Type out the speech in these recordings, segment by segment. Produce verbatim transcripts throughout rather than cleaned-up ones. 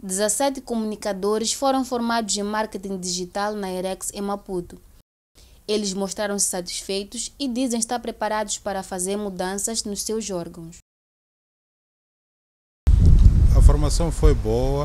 dezassete comunicadores foram formados em marketing digital na IREX em Maputo. Eles mostraram-se satisfeitos e dizem estar preparados para fazer mudanças nos seus órgãos. A formação foi boa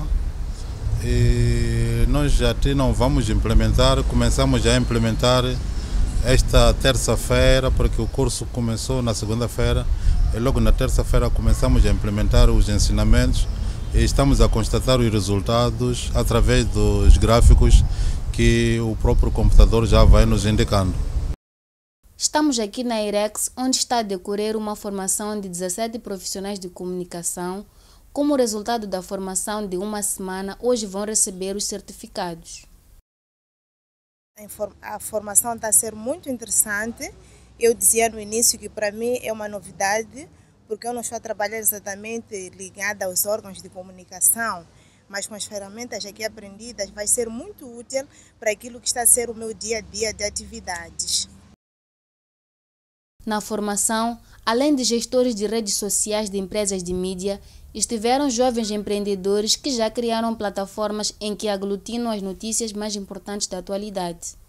e nós já não vamos implementar, começamos já a implementar esta terça-feira, porque o curso começou na segunda-feira e logo na terça-feira começamos a implementar os ensinamentos e estamos a constatar os resultados através dos gráficos que o próprio computador já vai nos indicando. Estamos aqui na IREX, onde está a decorrer uma formação de dezassete profissionais de comunicação. Como resultado da formação de uma semana, hoje vão receber os certificados. A formação está a ser muito interessante. Eu dizia no início que para mim é uma novidade, porque eu não estou a trabalhar exatamente ligada aos órgãos de comunicação, mas com as ferramentas aqui aprendidas vai ser muito útil para aquilo que está a ser o meu dia a dia de atividades. Na formação, além de gestores de redes sociais de empresas de mídia, estiveram jovens empreendedores que já criaram plataformas em que aglutinam as notícias mais importantes da atualidade.